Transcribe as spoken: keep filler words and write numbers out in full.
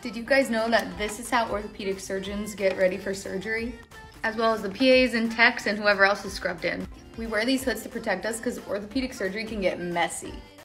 Did you guys know that this is how orthopedic surgeons get ready for surgery? As well as the P As and techs and whoever else is scrubbed in. We wear these hoods to protect us because orthopedic surgery can get messy.